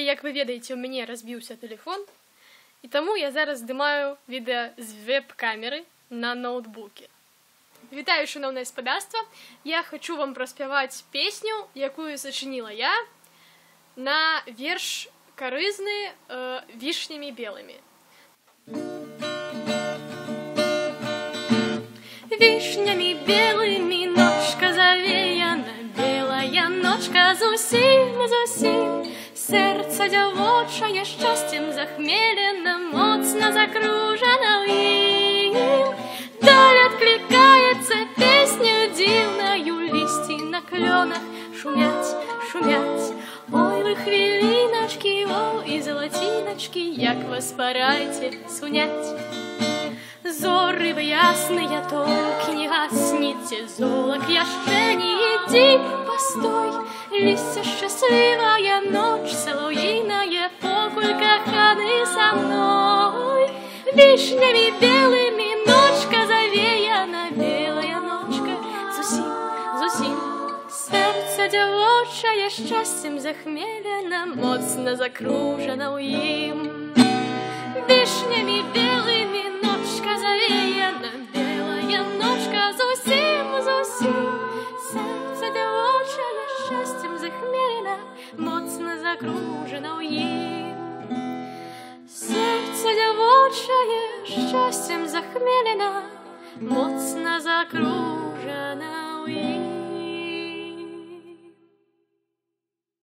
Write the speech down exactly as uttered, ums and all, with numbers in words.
як ви ведаеце, у мяне разбіўся тэлефон, і таму я зараз здымаю відэа з веб-камеры на ноутбуке. Вітаю, шановне спадарства! Я хочу вам праспяваць песню, якую сачыніла я, на верш карызны э, вішнямі белымі. Вішнямі белымі ночка завеяна, белая ночка зусім, зусім. Сэрца дзявочае шчасцем захмелена, моцна закружана ў ім. Даль адклікаецца песню дзіўнаю, лісці на клёнах шумяць, шумяць. Ой, вы хвіліначкі, о, і залаціначкі, як вас парайце сунять. Зоры вы ясныя, толькі не гасніце, золак яшчэ не ідзі, пастой. Лісце шчаслівая, ноч салуіная, покуль каханы са мной. Вішнямі белымі ночка завеяна, белая ночка зусім, зусім. Сэрца дзявочае шчасцем захмелена, моцна закружана ў ім. Вішнямі белымі ночка завеяна, белая ночка зусім, зусім. Сэрца дзявочае шчасцем захмелена, моцна закружана ў ім. Сэрца дзявочае шчасцем захмелена, моцна закружана ў ім.